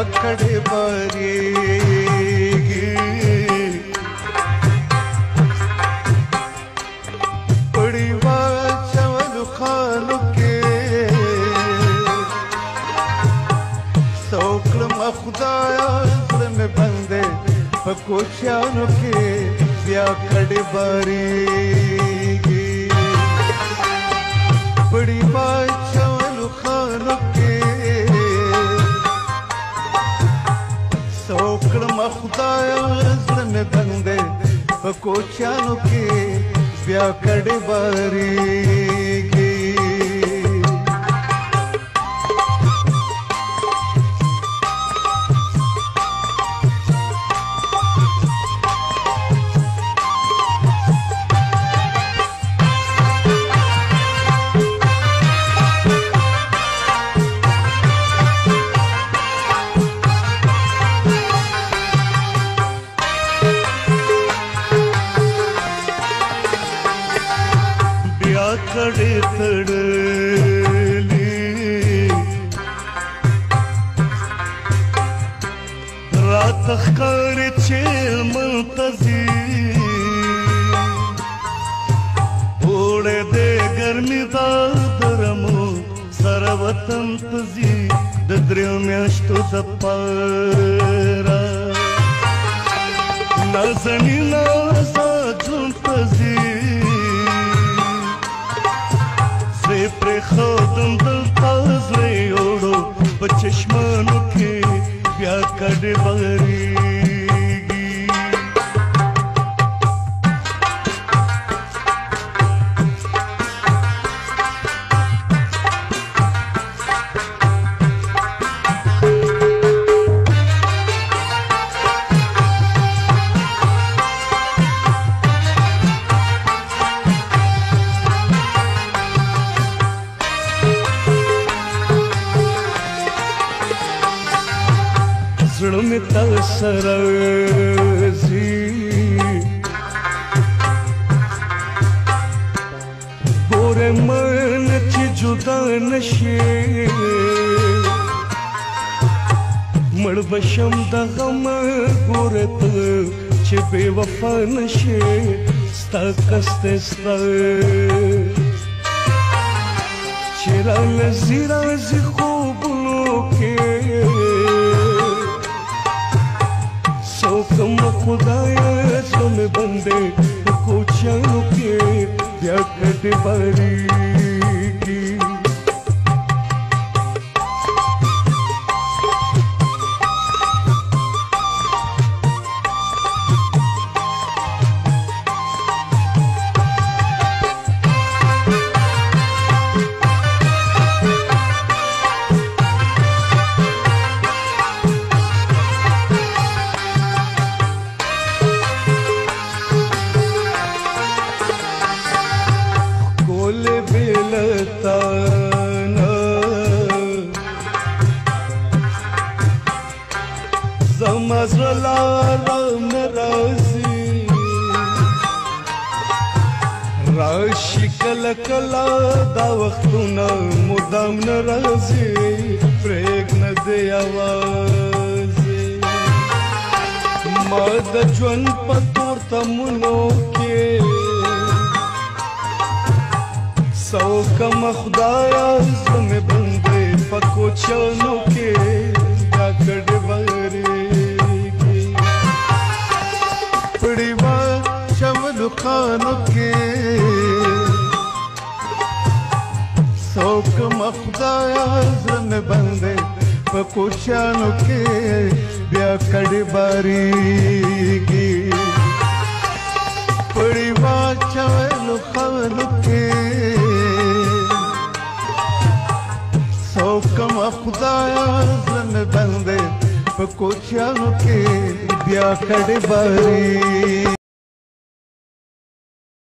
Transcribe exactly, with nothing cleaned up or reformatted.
کړي باريږي پړي واچول خانو کې سوکړم خدایا زړه مې بندې په کوچیانو کې بیا کړي باريږي پړي واچول خانو کې سوکړم خدایا زړه مې بندې په کوچیانو کې بیا کړي باريږي کړي تړلي رات ښکاري چې منتظي اوړه دې ګرمي دا درمو سره وطن ته ځي د دریو میاشتو دپاره نازنینه ستا ژوند ته ځي پرېښودم دلته زړه یوړو په چشمانو کې بیا کډې بارېږي زړه مې تا سره ځي ګوره من چې جدا نشي مړ به شم د غمه ګوره ته چې بې وفا نشي ستا قصد ستا چې رالځي راځي خوبونو کې سوکم خدایا زړه مې بندې په کوچیانو کې بیا کډې بارېږي بلتانا زما زړه لاره مې راځي راشي کله کله دا وختونه مدام نه راځي پرېږده دې یوازې ما د ژوند په تور تمونو کې سوکم خدایا زړه مې بندې په کوچیانو کې بیا کډې بارېږي پړي واچول خانو کې سوکم خدایا زړه مې بندې په کوچیانو کې بیا کډې بارېږي پړي واچول خانو کې سوکم خدایا زړه مې بندې په کوچیانو کې بیا کډې بارېږي